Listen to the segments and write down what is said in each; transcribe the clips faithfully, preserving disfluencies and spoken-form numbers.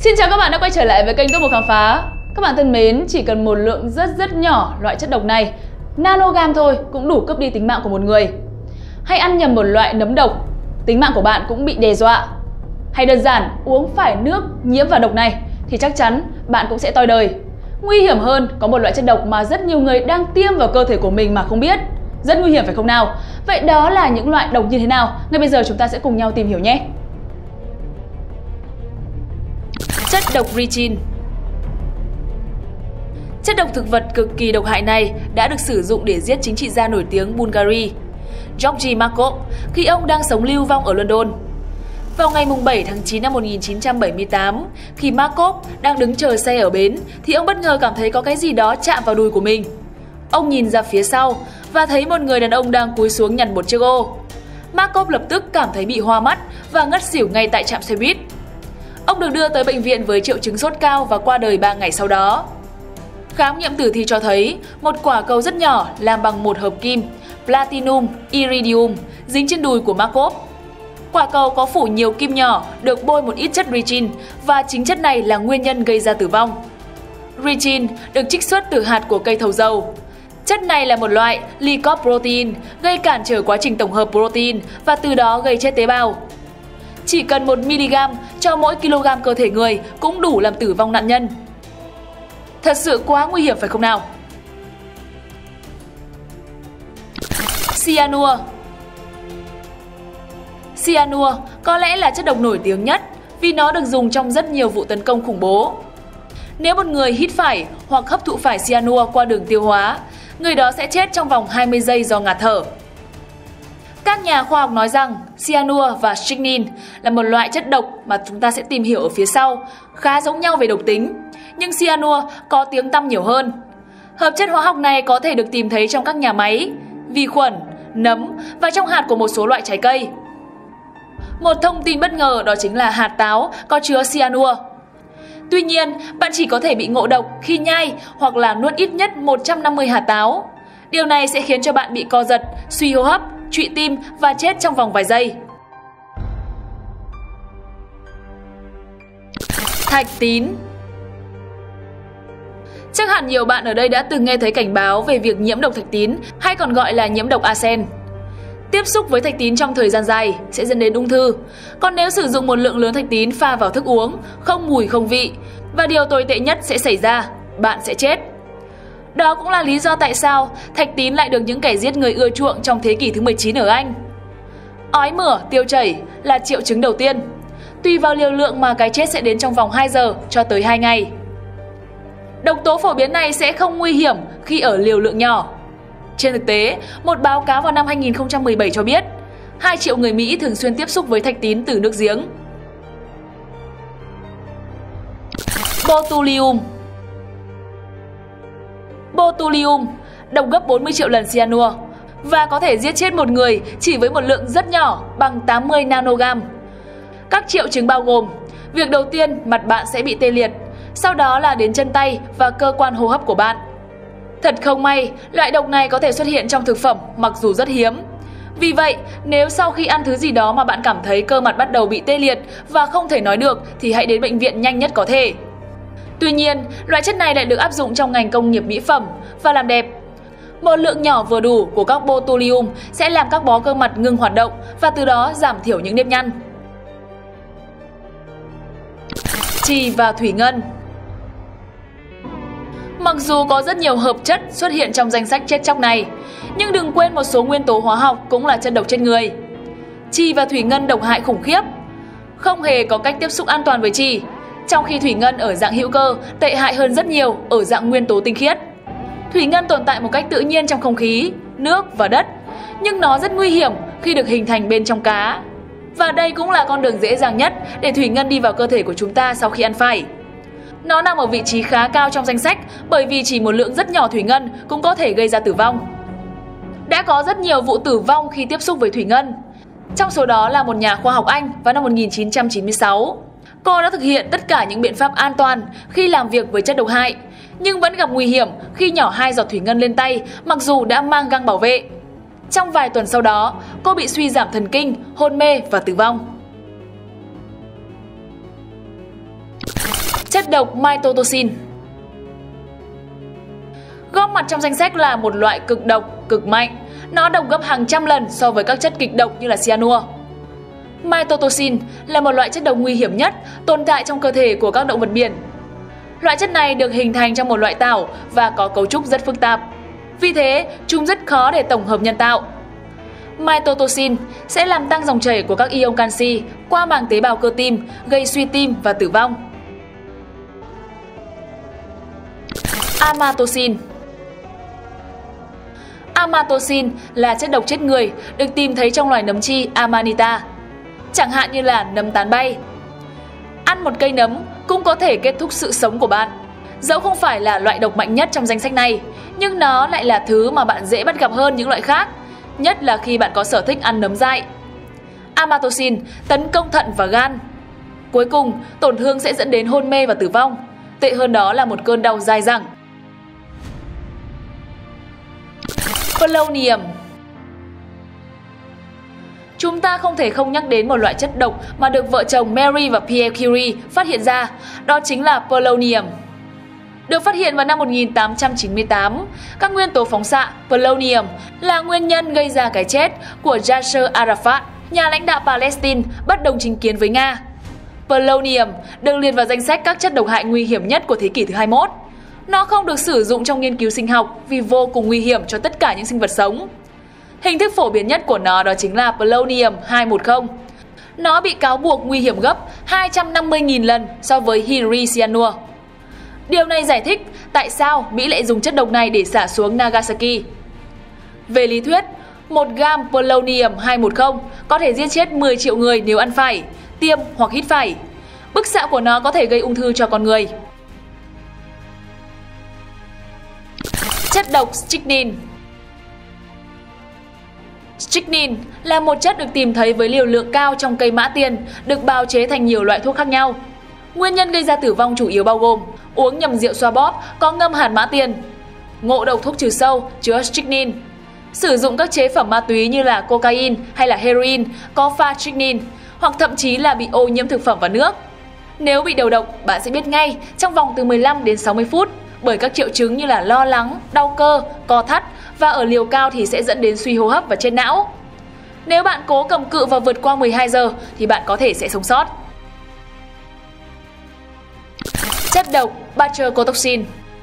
Xin chào các bạn đã quay trở lại với kênh Top một Khám Phá. Các bạn thân mến, chỉ cần một lượng rất rất nhỏ loại chất độc này, nanogam thôi, cũng đủ cướp đi tính mạng của một người. Hay ăn nhầm một loại nấm độc, tính mạng của bạn cũng bị đe dọa. Hay đơn giản uống phải nước nhiễm vào độc này thì chắc chắn bạn cũng sẽ toi đời. Nguy hiểm hơn, có một loại chất độc mà rất nhiều người đang tiêm vào cơ thể của mình mà không biết. Rất nguy hiểm phải không nào? Vậy đó là những loại độc như thế nào? Ngay bây giờ chúng ta sẽ cùng nhau tìm hiểu nhé. Chất độc Rechin. Chất độc thực vật cực kỳ độc hại này đã được sử dụng để giết chính trị gia nổi tiếng Bulgaria Georgy Markov khi ông đang sống lưu vong ở London. Vào ngày bảy tháng chín năm một nghìn chín trăm bảy mươi tám, khi Markov đang đứng chờ xe ở bến thì ông bất ngờ cảm thấy có cái gì đó chạm vào đùi của mình. Ông nhìn ra phía sau và thấy một người đàn ông đang cúi xuống nhặt một chiếc ô. Markov lập tức cảm thấy bị hoa mắt và ngất xỉu ngay tại trạm xe buýt. Ông được đưa tới bệnh viện với triệu chứng sốt cao và qua đời ba ngày sau đó. Khám nghiệm tử thi cho thấy một quả cầu rất nhỏ làm bằng một hợp kim platinum iridium dính trên đùi của Markov. Quả cầu có phủ nhiều kim nhỏ được bôi một ít chất Rechin và chính chất này là nguyên nhân gây ra tử vong. Rechin được trích xuất từ hạt của cây thầu dầu. Chất này là một loại glycoprotein gây cản trở quá trình tổng hợp protein và từ đó gây chết tế bào. Chỉ cần một mi-li-gam cho mỗi kg cơ thể người cũng đủ làm tử vong nạn nhân. Thật sự quá nguy hiểm phải không nào? Cyanua. Cyanua có lẽ là chất độc nổi tiếng nhất vì nó được dùng trong rất nhiều vụ tấn công khủng bố. Nếu một người hít phải hoặc hấp thụ phải cyanua qua đường tiêu hóa, người đó sẽ chết trong vòng hai mươi giây do ngạt thở. Các nhà khoa học nói rằng cyanua và strychnine là một loại chất độc mà chúng ta sẽ tìm hiểu ở phía sau, khá giống nhau về độc tính, nhưng cyanua có tiếng tăm nhiều hơn. Hợp chất hóa học này có thể được tìm thấy trong các nhà máy, vi khuẩn, nấm và trong hạt của một số loại trái cây. Một thông tin bất ngờ đó chính là hạt táo có chứa cyanua. Tuy nhiên, bạn chỉ có thể bị ngộ độc khi nhai hoặc là nuốt ít nhất một trăm năm mươi hạt táo. Điều này sẽ khiến cho bạn bị co giật, suy hô hấp, trụy tim và chết trong vòng vài giây. Thạch tín. Chắc hẳn nhiều bạn ở đây đã từng nghe thấy cảnh báo về việc nhiễm độc thạch tín hay còn gọi là nhiễm độc arsen. Tiếp xúc với thạch tín trong thời gian dài sẽ dẫn đến ung thư. Còn nếu sử dụng một lượng lớn thạch tín pha vào thức uống, không mùi không vị, và điều tồi tệ nhất sẽ xảy ra, bạn sẽ chết. Đó cũng là lý do tại sao thạch tín lại được những kẻ giết người ưa chuộng trong thế kỷ thứ mười chín ở Anh. Ói mửa, tiêu chảy là triệu chứng đầu tiên. Tùy vào liều lượng mà cái chết sẽ đến trong vòng hai giờ cho tới hai ngày. Độc tố phổ biến này sẽ không nguy hiểm khi ở liều lượng nhỏ. Trên thực tế, một báo cáo vào năm hai nghìn không trăm mười bảy cho biết hai triệu người Mỹ thường xuyên tiếp xúc với thạch tín từ nước giếng. Botulium. Botulium độc gấp bốn mươi triệu lần cyanua và có thể giết chết một người chỉ với một lượng rất nhỏ bằng tám mươi nanogam. Các triệu chứng bao gồm: việc đầu tiên, mặt bạn sẽ bị tê liệt, sau đó là đến chân tay và cơ quan hô hấp của bạn. Thật không may, loại độc này có thể xuất hiện trong thực phẩm mặc dù rất hiếm. Vì vậy, nếu sau khi ăn thứ gì đó mà bạn cảm thấy cơ mặt bắt đầu bị tê liệt và không thể nói được thì hãy đến bệnh viện nhanh nhất có thể. Tuy nhiên, loại chất này lại được áp dụng trong ngành công nghiệp mỹ phẩm và làm đẹp. Một lượng nhỏ vừa đủ của các botulium sẽ làm các bó cơ mặt ngừng hoạt động và từ đó giảm thiểu những nếp nhăn. Chì và thủy ngân. Mặc dù có rất nhiều hợp chất xuất hiện trong danh sách chết chóc này, nhưng đừng quên một số nguyên tố hóa học cũng là chất độc chết người. Chì và thủy ngân độc hại khủng khiếp. Không hề có cách tiếp xúc an toàn với chì, trong khi thủy ngân ở dạng hữu cơ tệ hại hơn rất nhiều ở dạng nguyên tố tinh khiết. Thủy ngân tồn tại một cách tự nhiên trong không khí, nước và đất, nhưng nó rất nguy hiểm khi được hình thành bên trong cá. Và đây cũng là con đường dễ dàng nhất để thủy ngân đi vào cơ thể của chúng ta sau khi ăn phải. Nó nằm ở vị trí khá cao trong danh sách bởi vì chỉ một lượng rất nhỏ thủy ngân cũng có thể gây ra tử vong. Đã có rất nhiều vụ tử vong khi tiếp xúc với thủy ngân. Trong số đó là một nhà khoa học Anh vào năm một nghìn chín trăm chín mươi sáu. Cô đã thực hiện tất cả những biện pháp an toàn khi làm việc với chất độc hại, nhưng vẫn gặp nguy hiểm khi nhỏ hai giọt thủy ngân lên tay mặc dù đã mang găng bảo vệ. Trong vài tuần sau đó, cô bị suy giảm thần kinh, hôn mê và tử vong. Chất độc mycotoxin. Góp mặt trong danh sách là một loại cực độc, cực mạnh. Nó độc gấp hàng trăm lần so với các chất kịch độc như là cyanua. Mycotoxin là một loại chất độc nguy hiểm nhất tồn tại trong cơ thể của các động vật biển. Loại chất này được hình thành trong một loại tảo và có cấu trúc rất phức tạp. Vì thế, chúng rất khó để tổng hợp nhân tạo. Mycotoxin sẽ làm tăng dòng chảy của các ion canxi qua màng tế bào cơ tim, gây suy tim và tử vong. Amatoxin. Amatoxin là chất độc chết người được tìm thấy trong loài nấm chi Amanita, chẳng hạn như là nấm tán bay. Ăn một cây nấm cũng có thể kết thúc sự sống của bạn. Dẫu không phải là loại độc mạnh nhất trong danh sách này, nhưng nó lại là thứ mà bạn dễ bắt gặp hơn những loại khác, nhất là khi bạn có sở thích ăn nấm dại. Amatoxin tấn công thận và gan. Cuối cùng, tổn thương sẽ dẫn đến hôn mê và tử vong. Tệ hơn đó là một cơn đau dai dẳng. Polonium. Chúng ta không thể không nhắc đến một loại chất độc mà được vợ chồng Marie và Pierre Curie phát hiện ra, đó chính là polonium. Được phát hiện vào năm một nghìn tám trăm chín mươi tám, các nguyên tố phóng xạ polonium là nguyên nhân gây ra cái chết của Yasser Arafat, nhà lãnh đạo Palestine bất đồng chính kiến với Nga. Polonium được liệt vào danh sách các chất độc hại nguy hiểm nhất của thế kỷ thứ hai mươi mốt. Nó không được sử dụng trong nghiên cứu sinh học vì vô cùng nguy hiểm cho tất cả những sinh vật sống. Hình thức phổ biến nhất của nó đó chính là polonium hai một không. Nó bị cáo buộc nguy hiểm gấp hai trăm năm mươi nghìn lần so với Hiri cyanua. Điều này giải thích tại sao Mỹ lại dùng chất độc này để xả xuống Nagasaki. Về lý thuyết, một gam polonium hai một không có thể giết chết mười triệu người nếu ăn phải, tiêm hoặc hít phải. Bức xạ của nó có thể gây ung thư cho con người. Chất độc strychnine. Strychnine là một chất được tìm thấy với liều lượng cao trong cây mã tiền, được bào chế thành nhiều loại thuốc khác nhau. Nguyên nhân gây ra tử vong chủ yếu bao gồm uống nhầm rượu xoa bóp có ngâm hạt mã tiền, ngộ độc thuốc trừ sâu chứa strychnine, sử dụng các chế phẩm ma túy như là cocaine hay là heroin có pha strychnine, hoặc thậm chí là bị ô nhiễm thực phẩm và nước. Nếu bị đầu độc, bạn sẽ biết ngay trong vòng từ mười lăm đến sáu mươi phút bởi các triệu chứng như là lo lắng, đau cơ, co thắt và ở liều cao thì sẽ dẫn đến suy hô hấp và chết não. Nếu bạn cố cầm cự và vượt qua mười hai giờ thì bạn có thể sẽ sống sót. Chất độc batrachotoxin.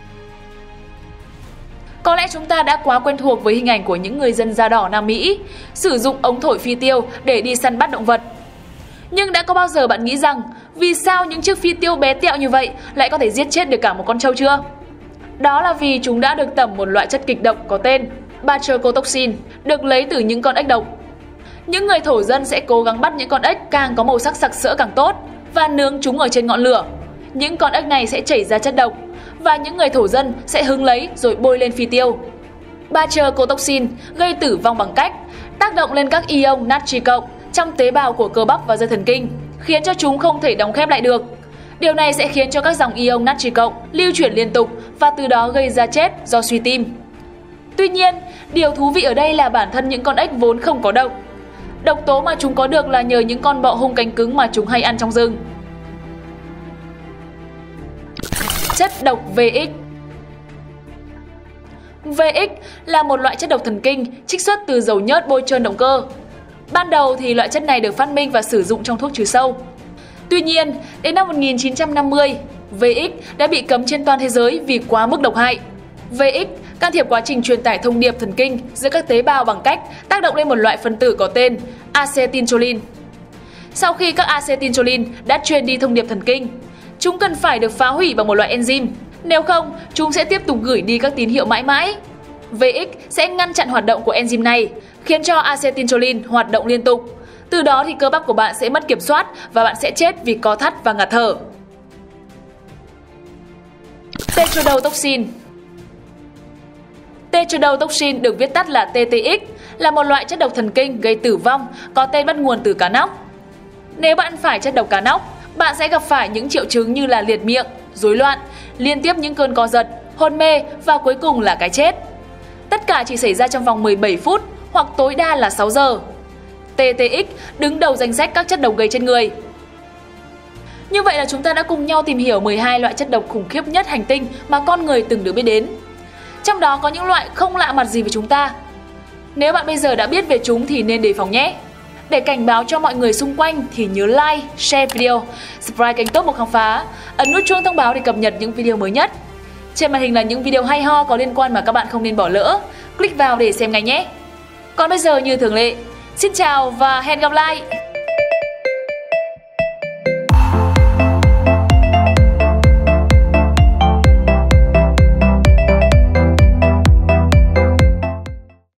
Có lẽ chúng ta đã quá quen thuộc với hình ảnh của những người dân da đỏ Nam Mỹ sử dụng ống thổi phi tiêu để đi săn bắt động vật. Nhưng đã có bao giờ bạn nghĩ rằng vì sao những chiếc phi tiêu bé tẹo như vậy lại có thể giết chết được cả một con trâu chưa? Đó là vì chúng đã được tẩm một loại chất kịch độc có tên batrachotoxin, được lấy từ những con ếch độc. Những người thổ dân sẽ cố gắng bắt những con ếch càng có màu sắc sặc sỡ càng tốt và nướng chúng ở trên ngọn lửa. Những con ếch này sẽ chảy ra chất độc và những người thổ dân sẽ hứng lấy rồi bôi lên phi tiêu. Batrachotoxin gây tử vong bằng cách tác động lên các ion natri cộng trong tế bào của cơ bắp và dây thần kinh, khiến cho chúng không thể đóng khép lại được. Điều này sẽ khiến cho các dòng ion natri cộng lưu chuyển liên tục và từ đó gây ra chết do suy tim. Tuy nhiên, điều thú vị ở đây là bản thân những con ếch vốn không có độc. Độc tố mà chúng có được là nhờ những con bọ hung cánh cứng mà chúng hay ăn trong rừng. Chất độc vê ích. vê ích là một loại chất độc thần kinh trích xuất từ dầu nhớt bôi trơn động cơ. Ban đầu thì loại chất này được phát minh và sử dụng trong thuốc trừ sâu. Tuy nhiên, đến năm một nghìn chín trăm năm mươi, vê ích đã bị cấm trên toàn thế giới vì quá mức độc hại. vê ích can thiệp quá trình truyền tải thông điệp thần kinh giữa các tế bào bằng cách tác động lên một loại phân tử có tên acetylcholine. Sau khi các acetylcholine đã truyền đi thông điệp thần kinh, chúng cần phải được phá hủy bằng một loại enzyme. Nếu không, chúng sẽ tiếp tục gửi đi các tín hiệu mãi mãi. vê ích sẽ ngăn chặn hoạt động của enzyme này, khiến cho acetylcholine hoạt động liên tục. Từ đó thì cơ bắp của bạn sẽ mất kiểm soát và bạn sẽ chết vì co thắt và ngạt thở. Tetrodotoxin. Tetrodotoxin được viết tắt là tê tê ích, là một loại chất độc thần kinh gây tử vong có tên bắt nguồn từ cá nóc. Nếu bạn phải chất độc cá nóc, bạn sẽ gặp phải những triệu chứng như là liệt miệng, rối loạn, liên tiếp những cơn co giật, hôn mê và cuối cùng là cái chết. Tất cả chỉ xảy ra trong vòng mười bảy phút hoặc tối đa là sáu giờ. tê tê ích đứng đầu danh sách các chất độc gây chết người. Như vậy là chúng ta đã cùng nhau tìm hiểu mười hai loại chất độc khủng khiếp nhất hành tinh mà con người từng được biết đến. Trong đó có những loại không lạ mặt gì với chúng ta. Nếu bạn bây giờ đã biết về chúng thì nên đề phòng nhé. Để cảnh báo cho mọi người xung quanh thì nhớ like, share video, subscribe kênh Top một Khám Phá, ấn nút chuông thông báo để cập nhật những video mới nhất. Trên màn hình là những video hay ho có liên quan mà các bạn không nên bỏ lỡ. Click vào để xem ngay nhé. Còn bây giờ như thường lệ, xin chào và hẹn gặp lại!